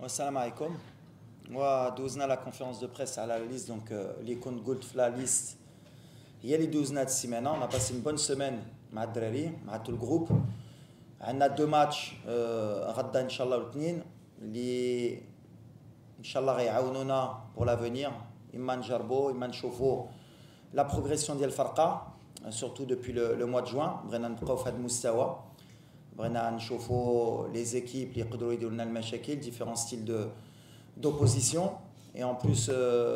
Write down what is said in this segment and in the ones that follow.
Assalamu alaikum. ودوزنا la conférence de presse à la liste, donc les comptes gold la liste. Il y a les 12 de semaine. On a passé une bonne semaine avec Drari, avec tout le groupe. On a deux matchs غدا ان شاء الله الاثنين اللي ان شاء الله غيعاونونا pour l'avenir. إما نجربوا إما نشوفوا la progression ديال الفرقة surtout depuis le mois de juin. بغينا نبقاو في هذا المستوى. بغينا نشوفوا les équipes اللي يقدروا يديروا لنا المشاكل différents styles d'opposition et en plus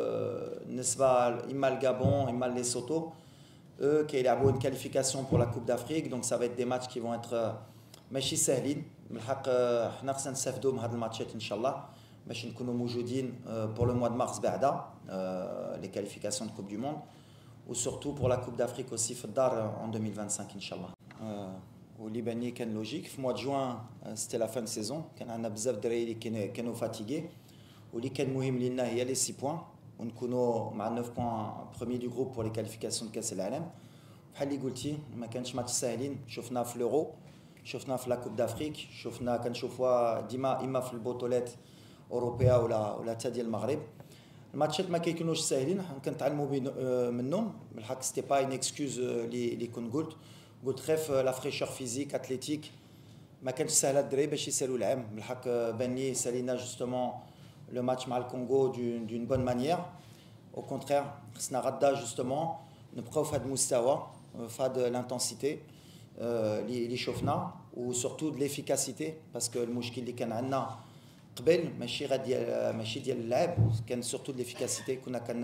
نسبة إما الغابون إما ليسوتو eux qui ont une qualification pour la Coupe d'Afrique, donc ça va être des matchs qui vont être ماشي سهلين. بالحق حنا خصنا نستافدوا من هاد الماتشات ان شاء الله باش نكونوا موجودين pour le mois de mars بعدا les qualifications de Coupe du Monde ou surtout pour la Coupe d'Afrique aussi في الدار en 2025 ان شاء الله. واللي بان لي كان لوجيك في mois de juin c'était la fin de saison, كان عندنا بزاف دراري اللي كانوا فاتيغي واللي كان مهم لينا هي لي 6 points ونكونوا مع 9 points premier du groupe pour les qualifications de كاس العالم. بحال اللي قلتي ما كانش ماتش ساهلين، شفنا في لورو، شفنا في لا كوب دافريك، شفنا كنشوفوها ديما اما في البطولات اوروبيه ولا حتى ديال المغرب. الماتشات ما كيكونوش ساهلين، كنتعلموا منهم. بالحق سيتي با ان اكسكوز اللي كنت قلت غير لا فريشور فيزيك اتليتيك ما كانش ساهله الدراري باش يسالوا العام. بالحق بان لي سالينا جوستومون لو ماتش مع الكونغو دون بون مانيير. او كونترير خصنا غدا جوستومون نبقاو في هذا المستوى، في هذه الانتنسيتي اللي شفنا وسورتو د ليفيكاسيتي باسكو المشكل اللي كان عندنا قبل ماشي ديال اللعب، كان سورتو د ليفيكاسيتي.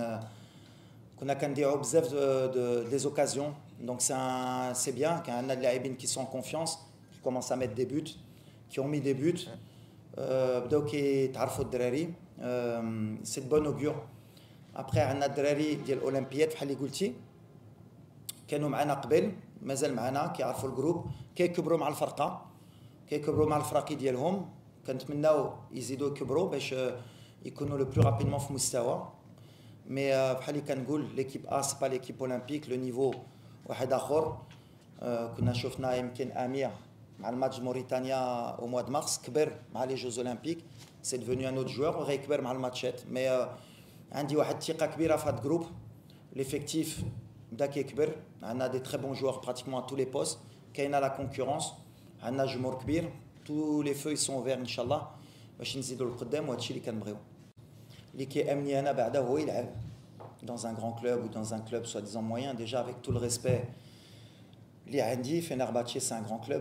كنا كنديروا بزاف دي اوكازيون دونك سي بيان. كان عندنا اللاعبين كي سون كونفيونس كي كومونس ا ميت دي بوت كي اون مي دي بوت بداو كيتعرفوا الدراري سي بون اوغور. ابخي عندنا الدراري ديال الاولمبياد بحال اللي قلتي كانوا معنا قبل مازال معنا كيعرفوا الجروب كيكبروا مع الفرقه كيكبروا مع الفراقي ديالهم. كنتمناو يزيدوا يكبروا باش يكونوا لو بلو رابيدمون في مستوى. مي بحال اللي كنقول ليكيب ا سي با ليكيب اولمبيك، لو نيفو واحد اخر. كنا شفنا يمكن امير مع الماتش موريتانيا او موا دو مارس كبر مع لي جوز اولمبيك، سي ديفوني ان اوت جوور وغيكبر مع الماتشات. مي عندي واحد الثقه كبيره في هذا الجروب. ليفيكتيف بدا كيكبر، عندنا دي تري بون جوار براتيكمون ا تو لي بوست، كاينه لا كونكورونس، عندنا جمهور كبير، تو لي فو سون اوفير ان شاء الله باش نزيدوا للقدام. وهادشي اللي كنبغيو. اللي كيامني انا بعدا هو يلعب dans un grand club ou dans un club soi-disant moyen. Déjà avec tout le respect اللي عندي، Fenerbahçe c'est un grand club.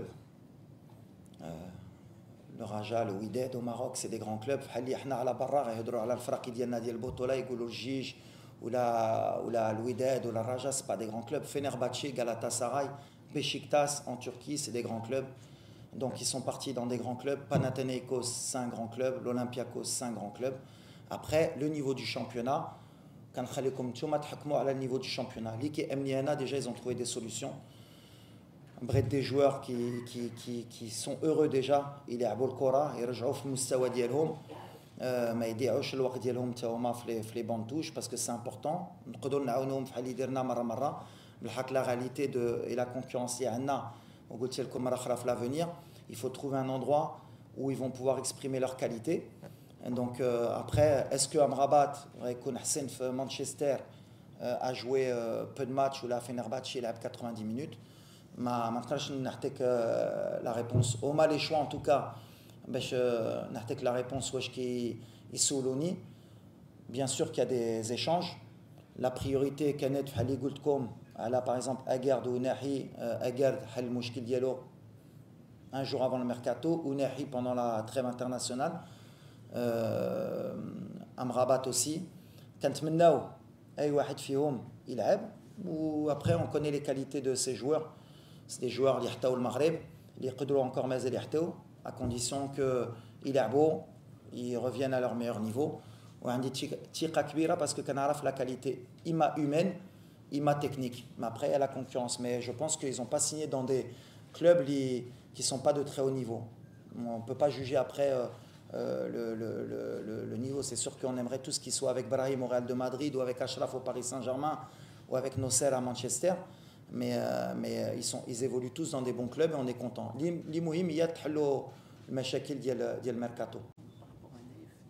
Le Raja, le Wydad au Maroc c'est des grands clubs. بحال اللي حنا على برا غيهضروا على الفراقي ديالنا ديال البطوله يقولوا الجيج ولا الوداد ولا الرجاء، c'est pas des grands clubs. Fenerbahçe, Galatasaray, Beşiktaş en Turquie c'est des grands clubs. Donc ils sont partis dans des grands clubs. Panathinaikos c'est un grand club, l'Olympiakos c'est un grand club. Après le niveau du championnat كنخليكم نتوما تحكموا على النيفو du championnat. اللي كيامني انا déjà ils ont trouvé des solutions. بغيت des joueurs qui sont heureux déjà يلعبوا الكره يرجعوا في المستوى ديالهم، ما يضيعوش الوقت ديالهم حتى هما في لي بون توش باسكو سي امبورطون. نقدروا نعاونوهم بحال اللي درنا مره. بالحق لا غاليتي دو اي لا كونكورونس اللي عندنا، وقلت لكم مره اخرى في لافونير il faut trouver un endroit où ils vont pouvoir exprimer leur qualité. Donc après est-ce que Amrabat غيكون احسن في مانشستر a joué peu de matchs ولا Fenerbahçe يلعب 90 minutes؟ ما نقدرش نعطيك لا ريبونس. هما لي شوا ان توكا باش نعطيك لا ريبونس واش يسولوني. بيان سور كي دي échanges. لا بريوريتي كانت بحال اللي قلت لكم على باغ اكزومبل اغارد وناحي. اغارد حل المشكل ديالو un jour avant le mercato وناحي pendant la trêve internationale. Amrabat aussi كنتمناو اي واحد فيهم يلعب. و après on connaît les qualités de ces joueurs. C'est des joueurs اللي حطاو المغرب اللي يقدروا encore مازال يحطاو à condition que يلعبوا ils reviennent à leur meilleur niveau. وعندي ثقه كبيره باسكو كنعرف la qualité إما humaine إما technique. Mais après il y a la concurrence. Mais je pense qu'ils n'ont pas signé dans des clubs qui sont pas de très haut niveau. On peut pas juger après le niveau. C'est sûr qu'on aimerait tous qu'ils soient avec Brahim au Real de Madrid ou avec Achraf au Paris Saint-Germain ou avec Nasser à Manchester. Mais ils évoluent tous dans des bons clubs et on est content. اللي مهم هي تحلوا المشاكل ديال الميركاتو.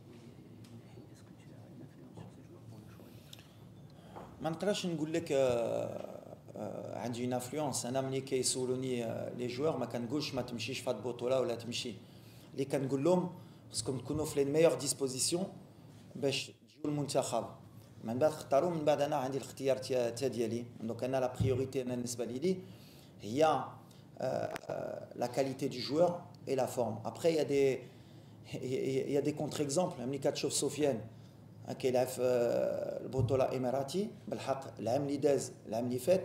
ما نقدرش نقول لك عندي une influence. انا ملي كيسولوني لي جوار ما كنقولش ما تمشيش في هاد البطوله ولا تمشي. اللي كنقول لهم خصكم تكونوا في لي ميور ديسبوزيسيون باش تجيو المنتخب. من بعد اختاروا، من بعد انا عندي الاختيار ديالي. دونك انا لا بريوريتي انا بالنسبه لي هي la qualité du joueur et la forme. Après, il y a des contre-exemples. ملي كتشوف سفيان كيلعب في البطوله الاماراتي بالحق العام اللي داز العام اللي فات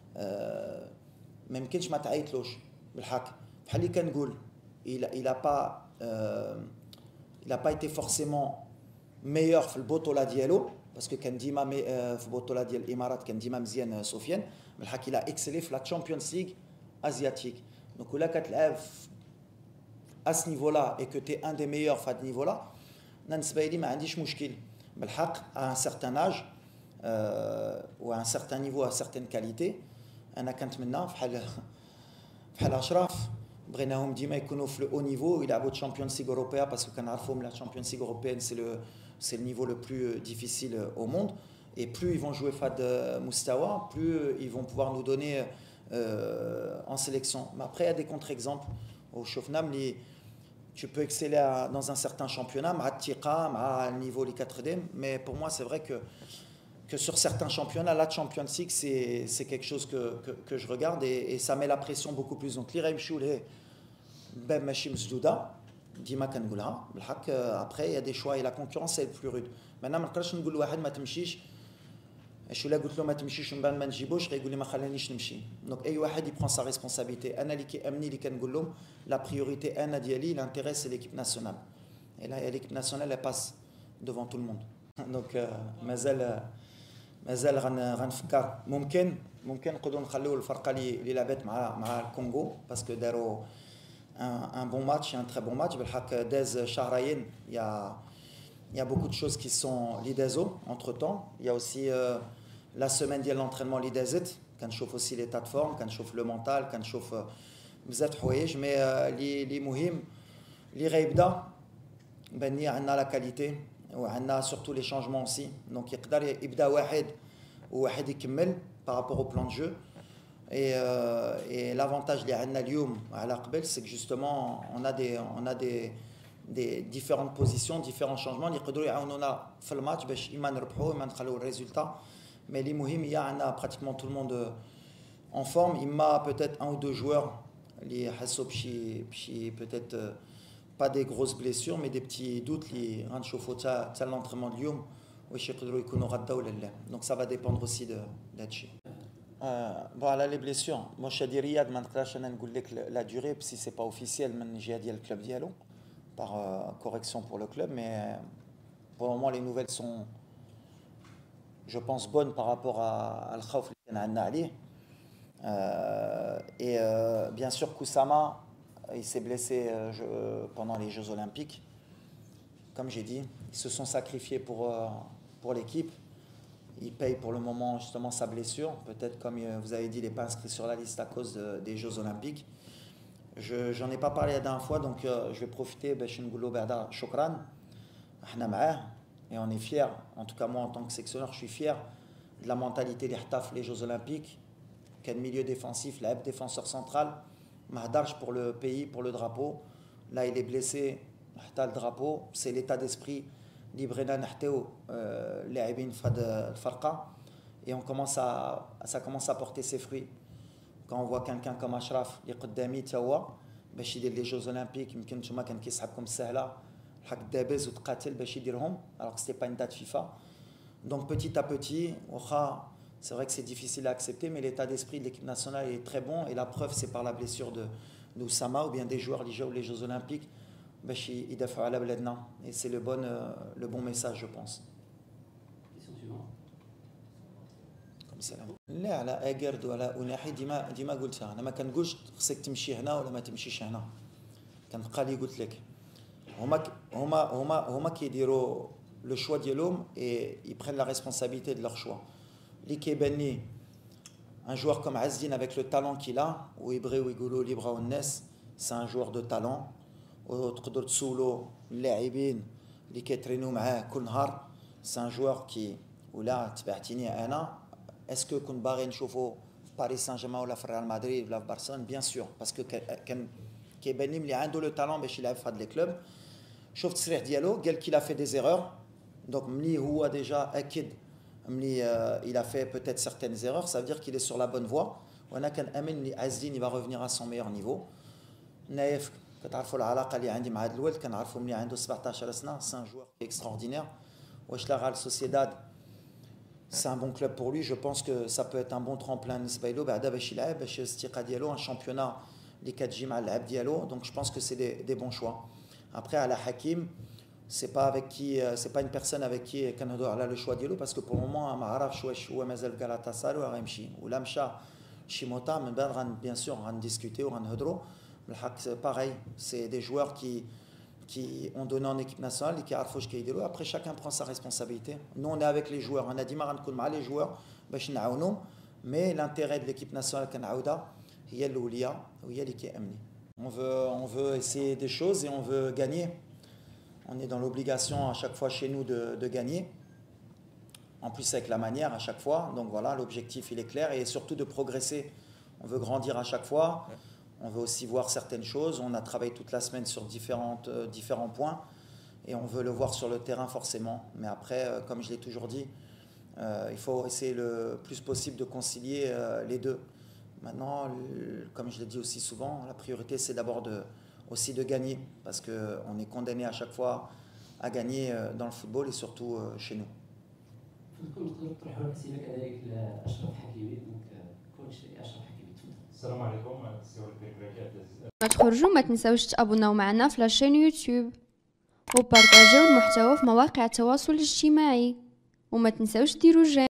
ما يمكنش ما تعيطلوش بالحق. بحال اللي كنقول il a pas été forcément meilleur في البطوله ديالو باسكو كان ديما في البطوله ديال الامارات كان ديما مزيان سفيان بالحق. il a excellé في la Champions League asiatique. Donc là quand tu es à ce niveau-là et que tu es un des meilleurs à ce niveau-là, بالنسبه لي ما عنديش مشكل بالحق à un certain âge ou à un certain niveau, à certaines qualités. انا كنتمنى بحال اشراف بغيناهم ديما يكونوا في لو نيفو يلعبوا تشامبيونز ليغ اوروبيا باسكو كنعرفهم لا تشامبيونز ليغ اوروبيان c'est le niveau le plus difficile au monde. Et plus ils vont jouer fad Moustawa, plus ils vont pouvoir nous donner en sélection. Mais après, il y a des contre-exemples. Au Shofnam, tu peux exceller dans un certain championnat, à le niveau les 4D. Mais pour moi, c'est vrai que sur certains championnats, la Champions League, c'est quelque chose que je regarde et ça met la pression beaucoup plus. Donc, l'Iraim Choulé, Ben Machim Zdouda, Dima Kangoula, après, il y a des choix et la concurrence, c'est le plus rude. Maintenant, je ne peux pas dire que شو لا قلت له ما تمشيش من بعد ما نجيبوش غيقول لي ما خلانيش نمشي. دونك اي واحد يبرون سا ريسبونسابيلتي. انا اللي كيامني اللي كنقول لهم لا بريوريتي انا ديالي لانتيري سي ليكيب ناسيونال اي لا ليكيب ناسيونال لا باس دوفون تو الموند. دونك مازال غنفكر ممكن نقدروا نخليو الفرقه اللي لعبت مع الكونغو باسكو داروا un bon match, un très bon match. بالحق داز شهرين il y a beaucoup de choses qui sont l'IDESO entre-temps. Il y a aussi la semaine de l'entraînement l'IDESIT, quand je chauffe aussi l'état de forme, quand je chauffe le mental, quand je chauffe بزاف حوايج. Mais اللي مهم اللي غيبدا بني عندنا la qualité وعندنا surtout les changements aussi. Donc يقدر يبدا واحد يكمل par rapport au plan de jeu. Et l'avantage اللي عندنا اليوم على قبل c'est que justement on a des différentes positions, différents changements اللي يقدروا يعاونونا في الماتش باش اما نربحوا اما نخليو الريزولتا. مي اللي مهم هي عندنا براتيكمون tout le monde en forme. اما peut-être un ou deux joueurs اللي حسوا بشي peut-être pas des grosses blessures mais des petits doutes اللي غنشوفوا حتى l'entraînement اليوم واش يقدروا يكونوا غدا ولا لا. Donc ça va dépendre aussi de هادشي. Bon, على les blessures moi شادي رياض ما نقدرش انا نقول لك la durée si c'est pas officiel من الجهه ديال الكلوب ديالو par correction pour le club, mais pour le moment les nouvelles sont, je pense, bonnes par rapport à Al-Khawf qu'on a عليه. Et bien sûr Kusama il s'est blessé pendant les Jeux Olympiques. Comme j'ai dit, ils se sont sacrifiés pour l'équipe. Il paye pour le moment justement sa blessure. Peut-être comme vous avez dit, il n'est pas inscrit sur la liste à cause des Jeux Olympiques. J'en ai pas parlé la dernière fois, donc je vais profiter باش نقولوا بعدا شكرا احنا معاه et on est fier. En tout cas moi en tant que sectionneur je suis fier de la mentalité اللي حطها في les Jeux Olympiques. كان milieu défensif, لعب défenseur central, ما هدرش pour le pays, pour le drapeau. Là il est blessé, حتى le drapeau, c'est l'état d'esprit اللي بغينا نحتاو لاعبين في هذه الفرقه. Et ça commence à porter ses fruits. Quand on voit quelqu'un comme Ashraf اللي قدامي تا هو باش يدير لي جوز اولمبيك يمكن نتوما كان كيسحبكم السهله الحق دابز وتقاتل باش يديرهم alors que c'était pas une date FIFA. Donc petit à petit واخا c'est vrai que c'est difficile à accepter mais l'état d'esprit de l'équipe nationale est très bon et la preuve c'est par la blessure de Oussama ou bien des joueurs اللي جاوا les Jeux Olympiques باش يدافعوا على بلادنا et c'est le bon message je pense. لا على اجرد ولا اناحي ديما قلتها انا ما كنقولش خصك تمشي هنا ولا ما تمشيش هنا. كنبقى لي قلت لك هما كيديروا لو شوا ديالهم et ils prennent la responsabilité de leur choix. اللي كيبان لي un joueur comme Azdin avec le talent qu'il a ويبغيو يقولوا لي بغاو الناس c'est un joueur de talent وتقدر تسولوا اللاعبين اللي كيترينوا معاه كل نهار c'est un joueur qui ولا تبعتيني انا est-ce que كنت باغي نشوفه في باريس سان جيرمان ولا في ريال مدريد ولا في برشلونه؟ بيان سور باسكو كان كيبان لي ملي عنده لو تالون باش يلعب في هاد لي كلوب. شفت التصريح ديالو قال كي لا في دي زيرور دونك ملي هو ديجا اكيد ملي il a fait peut-être certaines erreurs ça veut dire qu'il est sur la bonne voie. وانا كنامن لي عزين il va revenir à son meilleur niveau. نايف كتعرفوا العلاقه اللي عندي مع هذا الولد كنعرفوا ملي عنده 17 سنه سي ان جوار اكستراوردينير. واش لا ريال سوسيداد c'est un bon club pour lui, je pense que ça peut être un bon tremplin بالنسبه له بعدا باش يلعب باش الثقه ديالو un championnat اللي كتجي مع اللعب ديالو. donc je pense que c'est des bons choix. Après à la Hakim c'est pas avec qui c'est pas une personne avec qui كنهضروا على لو شوا ديالو باسكو pour le moment ما عرفش واش هو مازال في غالاتاساراي ولا غيمشي ولا مشى شي موطا من بعد bien sûr غنديسكوتيو وغنهضروا. بالحق pareil c'est des joueurs qui ont donné en équipe nationale et qui عرفوا واش كيديروا. Après chacun prend sa responsabilité. Nous on est avec les joueurs, on a ديما غنكون مع les joueurs باش نعاونوا mais l'intérêt de l'équipe nationale كنعاودها هي الاوليه وهي اللي كيامني. On veut essayer des choses et on veut gagner. On est dans l'obligation à chaque fois chez nous de gagner. En plus avec la manière à chaque fois. Donc voilà, l'objectif il est clair et surtout de progresser. On veut grandir à chaque fois. On veut aussi voir certaines choses. On a travaillé toute la semaine sur différents points et on veut le voir sur le terrain forcément. Mais après, comme je l'ai toujours dit, il faut essayer le plus possible de concilier les deux. Maintenant, comme je l'ai dit aussi souvent, la priorité c'est d'abord aussi de gagner parce qu'on est condamné à chaque fois à gagner dans le football et surtout chez nous. السلام عليكم. ما تخرجوا ما تنساوش تابوناو معنا في لاشين يوتيوب وبارطاجيو المحتوى في مواقع التواصل الاجتماعي وما تنساوش ديروا جيم.